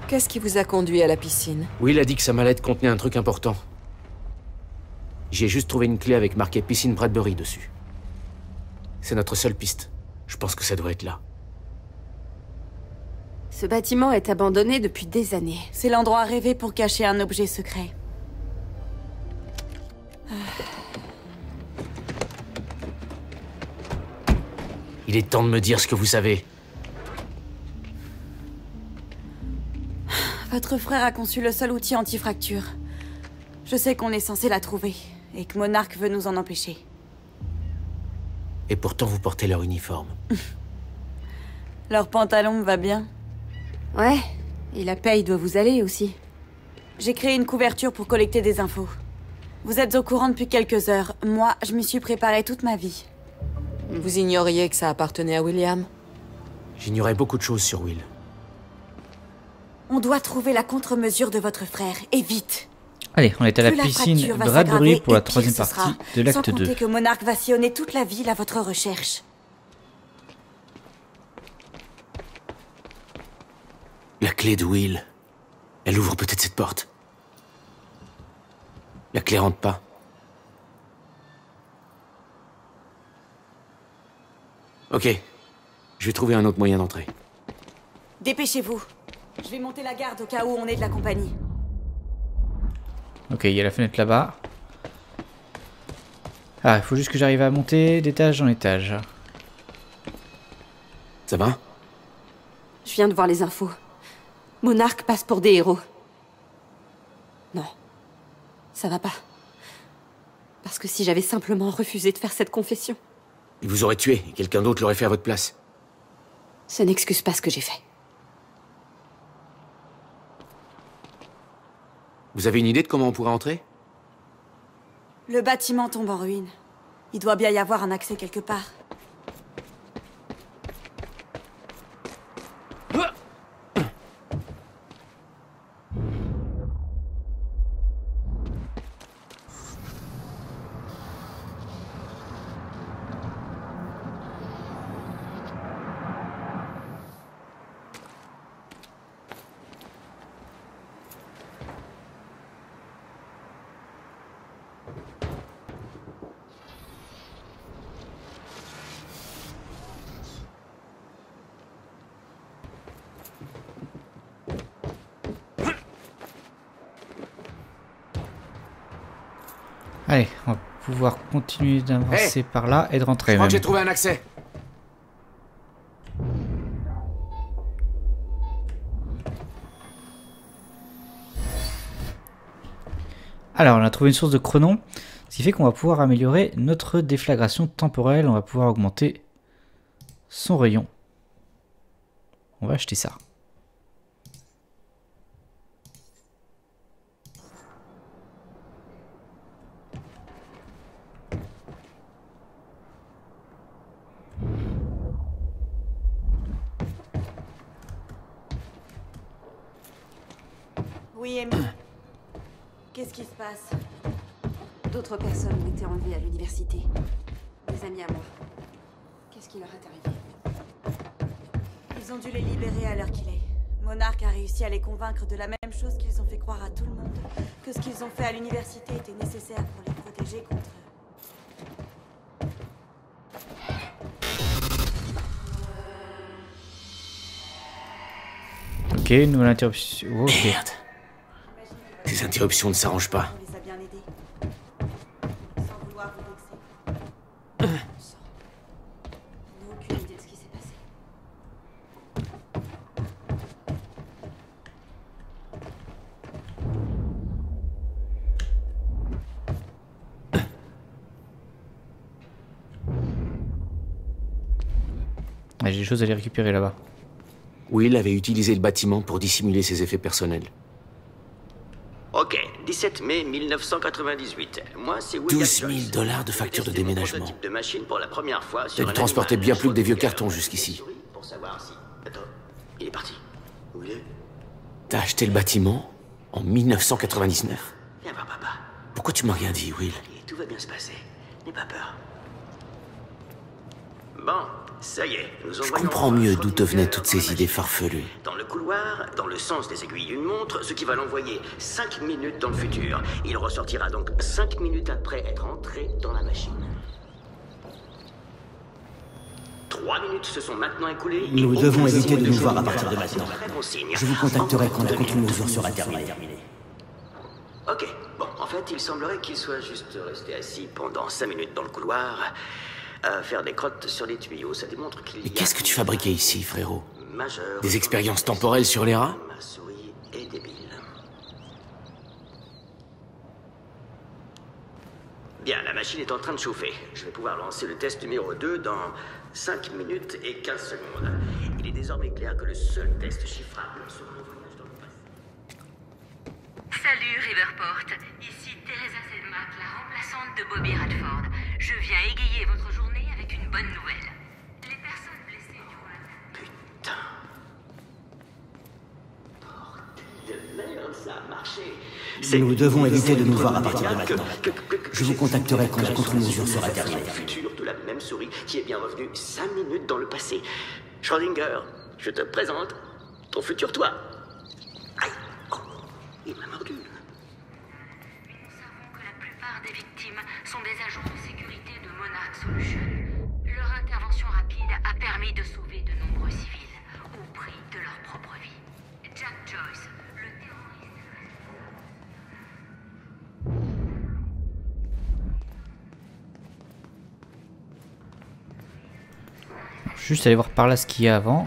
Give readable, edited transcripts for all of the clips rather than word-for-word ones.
Qu'est-ce qui vous a conduit à la piscine? Will a dit que sa mallette contenait un truc important. J'ai juste trouvé une clé avec marqué Piscine Bradbury dessus. C'est notre seule piste. Je pense que ça doit être là. Ce bâtiment est abandonné depuis des années. C'est l'endroit rêvé pour cacher un objet secret. Il est temps de me dire ce que vous savez. Votre frère a conçu le seul outil anti-fracture. Je sais qu'on est censé la trouver, et que Monarch veut nous en empêcher. Et pourtant vous portez leur uniforme. Leur pantalon me va bien. Ouais, et la paye doit vous aller aussi. J'ai créé une couverture pour collecter des infos. Vous êtes au courant depuis quelques heures. Moi, je m'y suis préparée toute ma vie. Vous ignoriez que ça appartenait à William? J'ignorais beaucoup de choses sur Will. On doit trouver la contre-mesure de votre frère, et vite. Allez, on est à la Plus piscine fracture va Bradbury s'aggraver, pour la et pire troisième ce sera. partie de l'acte Sans 2. compter que Monarch va sillonner toute la ville à votre recherche. La clé de Will. Elle ouvre peut-être cette porte. La clé rentre pas. Ok. Je vais trouver un autre moyen d'entrer. Dépêchez-vous. Je vais monter la garde au cas où on est de la compagnie. Ok, il y a la fenêtre là-bas. Ah, il faut juste que j'arrive à monter d'étage en étage. Ça va? Je viens de voir les infos. Monarch passe pour des héros. Non. Ça va pas. Parce que si j'avais simplement refusé de faire cette confession... Il vous aurait tué et quelqu'un d'autre l'aurait fait à votre place. Ça n'excuse pas ce que j'ai fait. Vous avez une idée de comment on pourrait entrer? Le bâtiment tombe en ruine. Il doit bien y avoir un accès quelque part. Allez, on va pouvoir continuer d'avancer par là et de rentrer Je crois même. que j'ai trouvé un accès. Alors, on a trouvé une source de chronon, ce qui fait qu'on va pouvoir améliorer notre déflagration temporelle. On va pouvoir augmenter son rayon. On va acheter ça. Oui, Amy. Qu'est-ce qui se passe? D'autres personnes ont été enlevées à l'université. Des amis à moi. Qu'est-ce qui leur est arrivé? Ils ont dû les libérer à l'heure qu'il est. Monarch a réussi à les convaincre de la même chose qu'ils ont fait croire à tout le monde. Que ce qu'ils ont fait à l'université était nécessaire pour les protéger contre eux. Ok, nouvelle interruption. Oh, ok. Merde. Ces interruptions ne s'arrangent pas. On les a bien aidés. Sans vouloir vous vexer. On n'a aucune idée de ce qui s'est passé. Ah, j'ai des choses à les récupérer là-bas. Will avait utilisé le bâtiment pour dissimuler ses effets personnels. Ok, 17 mai 1998. Moi, c'est William 12 000 Joyce. $ de facture de J'ai testé mon déménagement. prototype de machine pour la première fois sur T'as dû un transporter animal. bien Je plus que des vieux crois cartons qu'il y a jusqu'ici. Pour savoir si... Attends, il est parti. Où il est? T'as acheté le bâtiment en 1999. Viens voir papa. Pourquoi tu m'as rien dit, Will? Et tout va bien se passer. N'aie pas peur. Bon, ça y est, nous Je envoyons comprends mieux d'où te venaient Schrödinger toutes dans ces la idées machine. farfelues. Dans le couloir, dans le sens des aiguilles d'une montre, ce qui va l'envoyer 5 minutes dans le futur. Il ressortira donc 5 minutes après être entré dans la machine. 3 minutes se sont maintenant écoulées. et Nous aucun devons signe éviter de nous voir à Schrödinger partir de apparaît. maintenant. Très bon signe. Je vous contacterai quand la 2 minutes. contre-mesure sera terminée. Ok, bon, en fait, il semblerait qu'il soit juste resté assis pendant 5 minutes dans le couloir, à faire des crottes sur les tuyaux. Ça démontre qu'il y Et a... qu'est-ce que tu fabriquais ici, frérot? Majeur. Des expériences temporelles sur les rats? Ma souris est débile. Bien, la machine est en train de chauffer. Je vais pouvoir lancer le test numéro 2 dans 5 minutes et 15 secondes. Il est désormais clair que le seul test chiffrable sera un voyage dans le passé. Salut Riverport, ici Teresa Sedmak, la remplaçante de Bobby Radford. Je viens égayer votre journée avec une bonne nouvelle. Les personnes blessées durant la... Putain. Bordel de merde, ça a marché. Nous devons éviter de nous voir à partir de Que- maintenant. que- que- Je vous contacterai quand la contre-mesure sera C'est terminée. le futur de la même souris qui est bien revenue 5 minutes dans le passé. Schrödinger, je te présente ton futur toi. Aïe, oh, il m'a mordu. Nous savons que la plupart des victimes sont des agents de sécurité de Monarch Solutions. Leur intervention rapide a permis de sauver de nombreux civils, au prix de leur propre vie. Jack Joyce, le terroriste... Juste aller voir par là ce qu'il y a avant.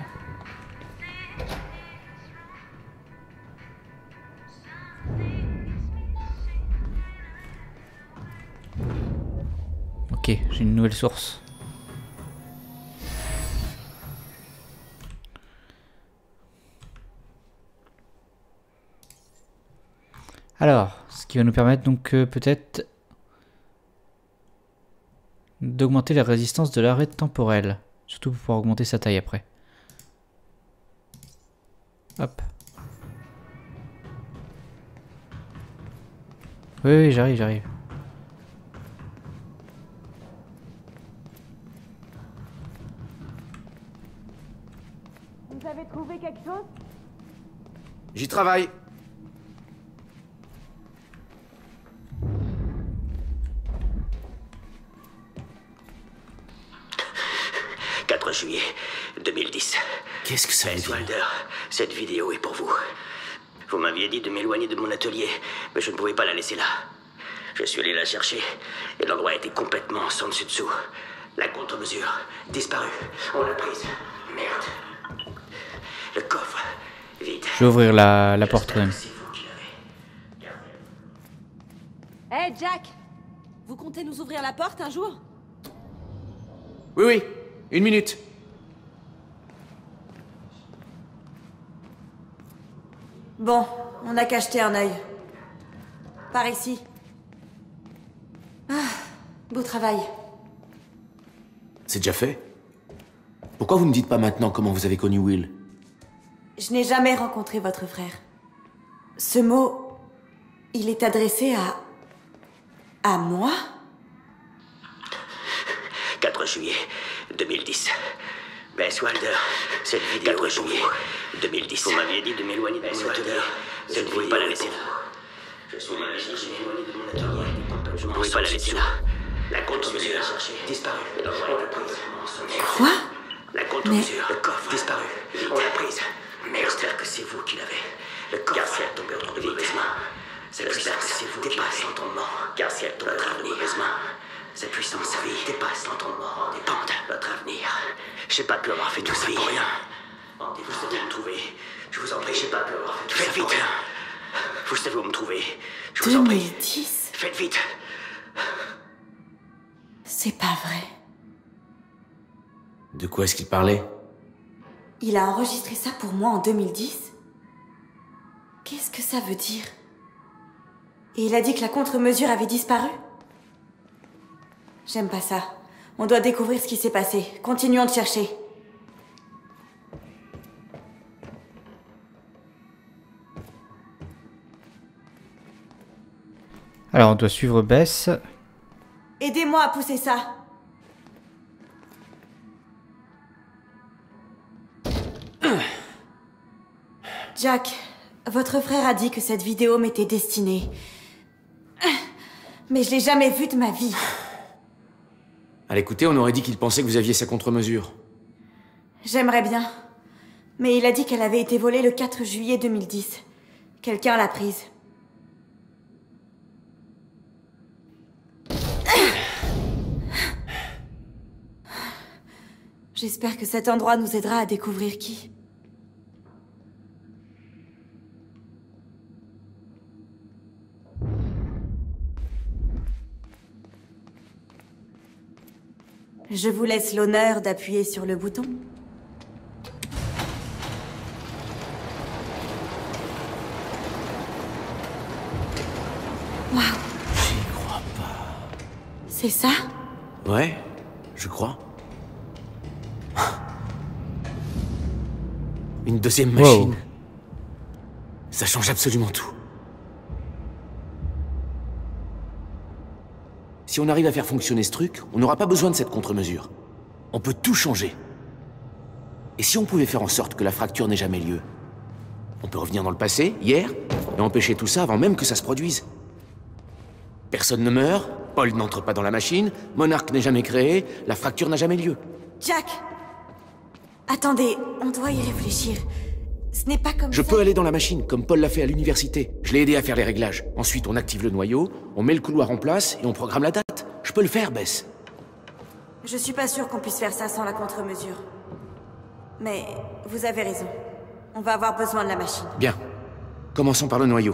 Ok, j'ai une nouvelle source. Alors, ce qui va nous permettre donc peut-être d'augmenter la résistance de l'arrêt temporel. Surtout pour pouvoir augmenter sa taille après. Hop. Oui, oui, j'arrive, j'arrive. Vous avez trouvé quelque chose? J'y travaille. « 4 juillet 2010. Qu'est-ce que ça veut Bess dire? Wilder, cette vidéo est pour vous. Vous m'aviez dit de m'éloigner de mon atelier, mais je ne pouvais pas la laisser là. Je suis allé la chercher, et l'endroit était complètement sans dessus dessous. La contre-mesure, disparue. On l'a prise. Merde. Le coffre, vide. Je vais ouvrir la porte quand même. C'est vous qui l'avez. Hé, Jack! Vous comptez nous ouvrir la porte un jour? Oui, oui. 1 minute. Bon, on n'a qu'à jeter un œil. Par ici. Ah, beau travail. C'est déjà fait? Pourquoi vous ne dites pas maintenant comment vous avez connu Will? Je n'ai jamais rencontré votre frère. Ce mot, il est adressé à moi? 4 juillet 2010. Bess Wilder, cette vidéo 4 juillet 2010. Vous m'aviez dit de m'éloigner de mon atelier. Je ne pouvais pas la laisser là. Je suis allé m'éloigner de mon atelier. Je ne pouvais pas la laisser là. La contre-mesure disparue. On l'a prise. Quoi? La contre-mesure, le coffre disparu. On l'a prise. Mais j'espère que c'est vous qui l'avez. Le coffre est tombé entre de mauvaises mains. Cette puissance, c'est vous qui dépasse l'entendement. Car si elle tombe entre de mauvaises mains, cette puissance, oui, dépasse l'entendement. Dépend de votre avenir. J'ai pas pu avoir fait tout ça pour rien. Vous savez où me trouver. Je vous en prie, j'ai pas pu avoir fait tout ça pour rien. Vous savez où me trouver. Je vous en prie. 2010? Faites vite. C'est pas vrai. De quoi est-ce qu'il parlait? Il a enregistré ça pour moi en 2010? Qu'est-ce que ça veut dire? Et il a dit que la contre-mesure avait disparu? J'aime pas ça. On doit découvrir ce qui s'est passé. Continuons de chercher. Alors, on doit suivre Bess. Aidez-moi à pousser ça. Jack, votre frère a dit que cette vidéo m'était destinée. Mais je l'ai jamais vue de ma vie. À l'écouter, on aurait dit qu'il pensait que vous aviez sa contre-mesure. J'aimerais bien. Mais il a dit qu'elle avait été volée le 4 juillet 2010. Quelqu'un l'a prise. J'espère que cet endroit nous aidera à découvrir qui. Je vous laisse l'honneur d'appuyer sur le bouton. Waouh. J'y crois pas. C'est ça? Ouais, je crois. Une deuxième machine. Wow. Ça change absolument tout. Si on arrive à faire fonctionner ce truc, on n'aura pas besoin de cette contre-mesure. On peut tout changer. Et si on pouvait faire en sorte que la fracture n'ait jamais lieu? On peut revenir dans le passé, hier, et empêcher tout ça avant même que ça se produise. Personne ne meurt, Paul n'entre pas dans la machine, Monarch n'est jamais créé, la fracture n'a jamais lieu. Jack! Attendez, on doit y réfléchir. Ce n'est pas comme Je ça. peux aller dans la machine, comme Paul l'a fait à l'université. Je l'ai aidé à faire les réglages. Ensuite, on active le noyau, on met le couloir en place et on programme la date. Je peux le faire, Bess. Je suis pas sûre qu'on puisse faire ça sans la contre-mesure. Mais vous avez raison. On va avoir besoin de la machine. Bien. Commençons par le noyau.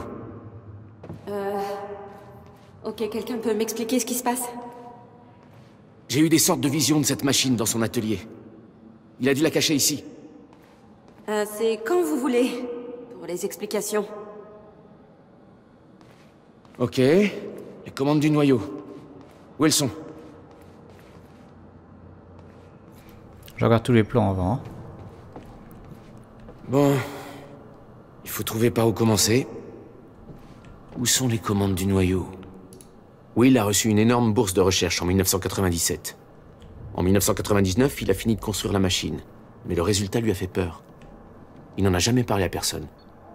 Ok, quelqu'un peut m'expliquer ce qui se passe? J'ai eu des sortes de visions de cette machine dans son atelier. Il a dû la cacher ici. C'est quand vous voulez, pour les explications. Ok. Les commandes du noyau. Où elles sont? Je regarde tous les plans avant. Hein. Bon. Il faut trouver par où commencer. Où sont les commandes du noyau? Will a reçu une énorme bourse de recherche en 1997. En 1999, il a fini de construire la machine. Mais le résultat lui a fait peur. Il n'en a jamais parlé à personne.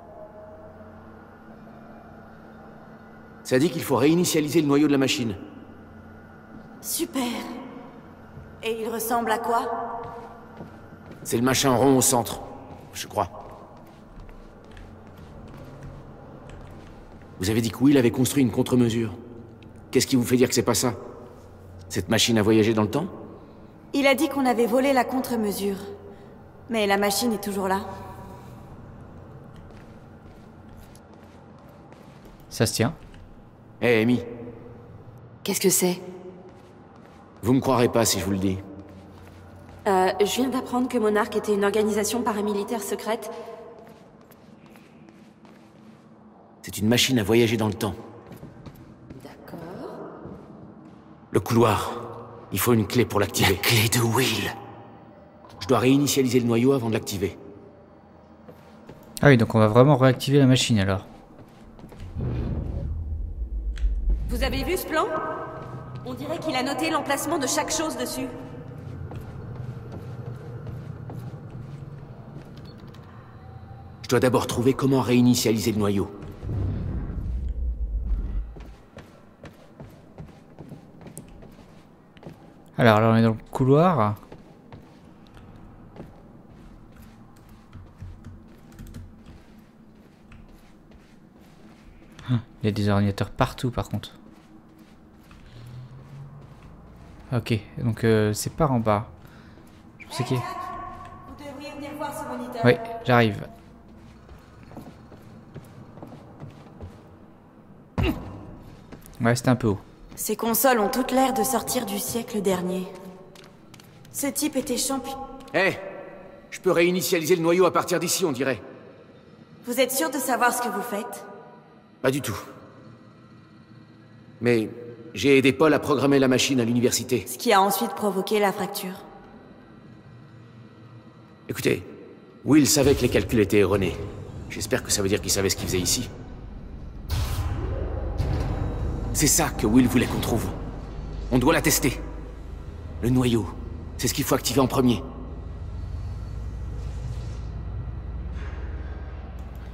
Ça dit qu'il faut réinitialiser le noyau de la machine. Super. Et il ressemble à quoi? C'est le machin rond au centre, je crois. Vous avez dit que Will avait construit une contre-mesure. Qu'est-ce qui vous fait dire que c'est pas ça? Cette machine a voyagé dans le temps? Il a dit qu'on avait volé la contre-mesure. Mais la machine est toujours là. Ça se tient. Hé, Amy, Qu'est-ce que c'est? vous me croirez pas si je vous le dis. Je viens d'apprendre que Monarch était une organisation paramilitaire secrète. C'est une machine à voyager dans le temps. D'accord. Le couloir. Il faut une clé pour l'activer. La clé de Will. Je dois réinitialiser le noyau avant de l'activer. Ah oui, donc on va vraiment réactiver la machine alors. Vous avez vu ce plan? On dirait qu'il a noté l'emplacement de chaque chose dessus. Je dois d'abord trouver comment réinitialiser le noyau. Alors là on est dans le couloir. Il y a des ordinateurs partout par contre. Ok, donc c'est par en bas. Je pensais qu'il y a... Vous devriez venir voir ce moniteur. Oui, j'arrive. Ouais, c'était un peu haut. Ces consoles ont toutes l'air de sortir du siècle dernier. Ce type était champion. Hé, je peux réinitialiser le noyau à partir d'ici, on dirait. Vous êtes sûr de savoir ce que vous faites? Pas du tout. Mais j'ai aidé Paul à programmer la machine à l'université. Ce qui a ensuite provoqué la fracture. Écoutez, Will savait que les calculs étaient erronés. J'espère que ça veut dire qu'il savait ce qu'il faisait ici. C'est ça que Will voulait qu'on trouve. On doit la tester. Le noyau. C'est ce qu'il faut activer en premier.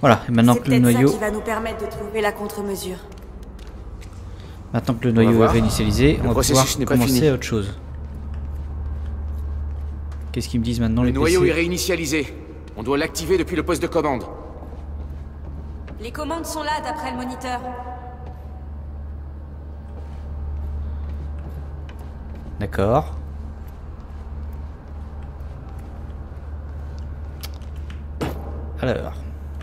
Voilà, et maintenant C'est que le peut-être ça noyau, qui va nous permettre de trouver la contre-mesure. maintenant que le noyau est voir. réinitialisé, Le on va processus pouvoir n'est pas commencer fini. à autre chose. Qu'est-ce qu'ils me disent maintenant Le les noyau PC? est réinitialisé. On doit l'activer depuis le poste de commande. Les commandes sont là d'après le moniteur. D'accord. Alors.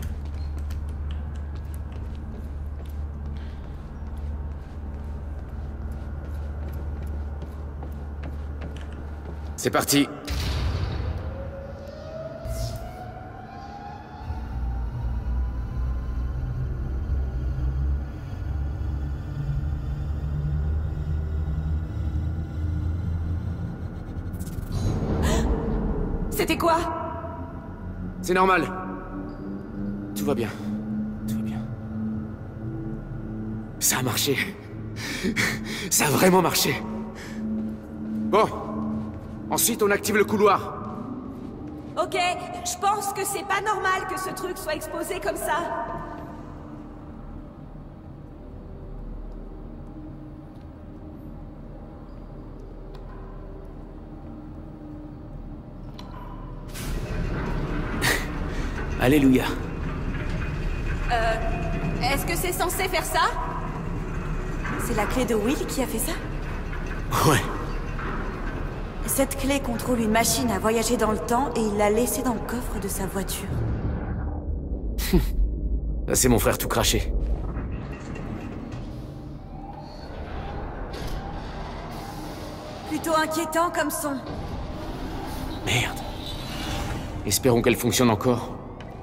C'est parti. C'était quoi? C'est normal. Tout va bien. Tout va bien. Ça a marché. Ça a vraiment marché. Bon. Ensuite, on active le couloir. Ok, je pense que c'est pas normal que ce truc soit exposé comme ça. Alléluia. Est-ce que c'est censé faire ça? C'est la clé de Will qui a fait ça? Ouais. Cette clé contrôle une machine à voyager dans le temps et il l'a laissée dans le coffre de sa voiture. Là, c'est mon frère tout craché. Plutôt inquiétant comme son. Merde. Espérons qu'elle fonctionne encore.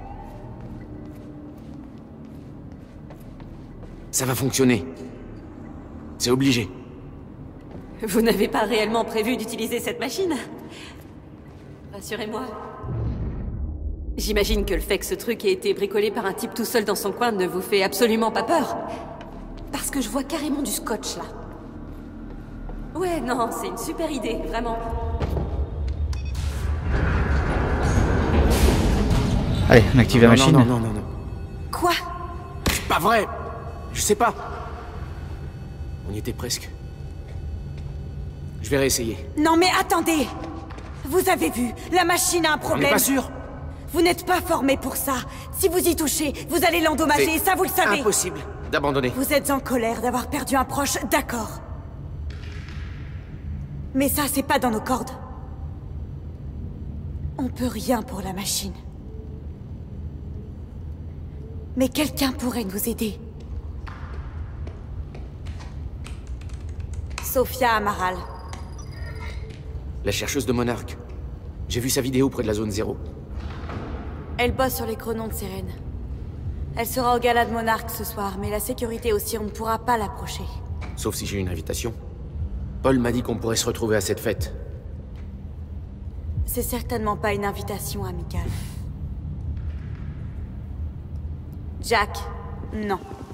Ça va fonctionner. C'est obligé. Vous n'avez pas réellement prévu d'utiliser cette machine? Rassurez-moi. J'imagine que le fait que ce truc ait été bricolé par un type tout seul dans son coin ne vous fait absolument pas peur. Parce que je vois carrément du scotch, là. Ouais, non, c'est une super idée, vraiment. Allez, on active la machine. Non. Quoi? C'est pas vrai. Je sais pas. On y était presque. Je vais réessayer. Non mais attendez! Vous avez vu, la machine a un On n'est problème. pas sûr. Vous n'êtes pas formé pour ça. Si vous y touchez, vous allez l'endommager, et ça vous le savez. Impossible d'abandonner. Vous êtes en colère d'avoir perdu un proche, d'accord. Mais ça, c'est pas dans nos cordes. On peut rien pour la machine. Mais quelqu'un pourrait nous aider. Sophia Amaral. La chercheuse de Monarque. J'ai vu sa vidéo près de la zone 0. Elle bosse sur les chronons de Sérène. Elle sera au gala de Monarque ce soir, mais la sécurité aussi, on ne pourra pas l'approcher. Sauf si j'ai une invitation. Paul m'a dit qu'on pourrait se retrouver à cette fête. C'est certainement pas une invitation amicale. Jack, non.